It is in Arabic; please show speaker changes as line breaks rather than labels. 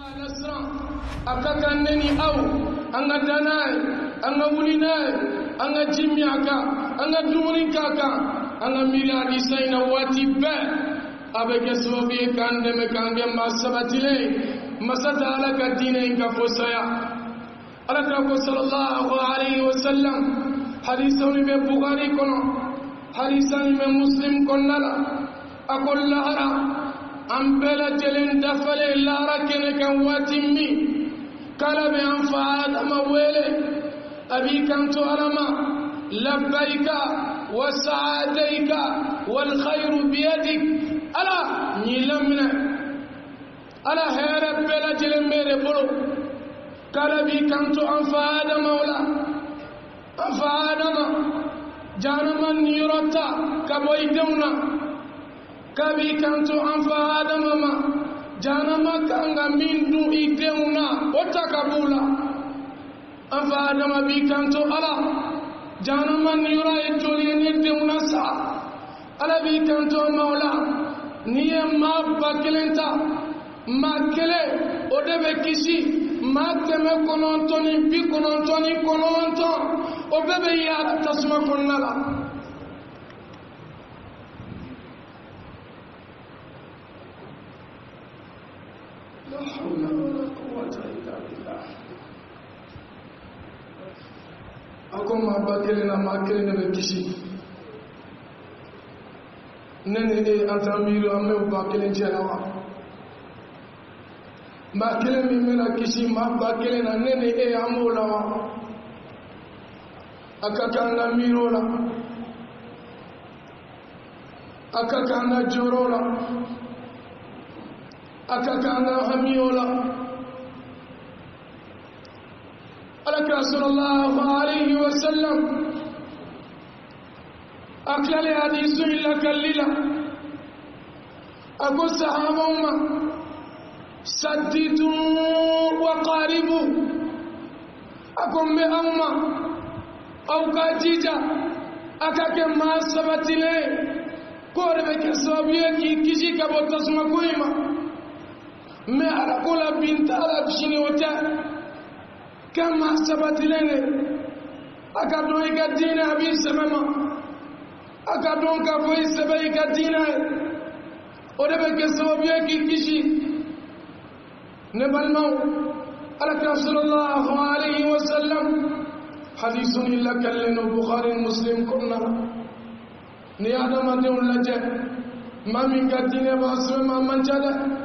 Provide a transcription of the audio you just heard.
الأسرى أكاكنني أو أنا دناي أنا وليناي أنا جميعك أنا دمرينكاك أنا ميلادي سينا واتبا أبك سوبي كاندم كاندم ما سبتلي ما ستالك دينين كفوسيا ألك صلى الله عليه وسلم حديثا من بخاري كنا حديثا من مسلم كنا أقول لها أمبلا جلين دفل لارا كنك واتمي قال بأنفعاد مويلي أبي كنت أرما لبيك وسعاديك والخير بيدك ألا نيلمنا ألا هيرب بلا جلين ميري بلو قال بي كنت أنفعاد مولا أنفعاد ما جانما نيروتا كبويدونا kabi kanto anfa adama ma janama kanga mindu ideuna otakabula anfa adama bi kanto ala janama niyura ejoli ne deuna sa ala bi kanto maula niye ma bakelenta makele odebe kisi mateme konontoni bi konontoni kononton obebe ya tasma konnala لا حول ولا قوة إلا بالله أكون ما باكلنا ما كلنا بكشي نني أنت أمير أمي باكلنا جلوا ما كلنا من كشي ما باكلنا نني أمولا أكاكنا ميرولا أكاكنا جورولا أكاكانا هميولا ألك رسول الله عليه وسلم أكل حديث إلا كليلا أقول صحابهما سددوا وقاربوا أقول بأما أو كاجيجا أكاك ما سبت لي قربك سوبيك كيجي كبو تسمى كويما ما أقول بنت ألف شنوتا كما سبت لنا أكادون كدينا أبي سمما أكادون كفوي سبي كدينا ودبك سوبيا كيشي نبالمو ألك رسول الله عليه وسلم حديث إلا كلن بخاري مسلم كنا نيادم دون لجة ما من كدينا باسم ما من جده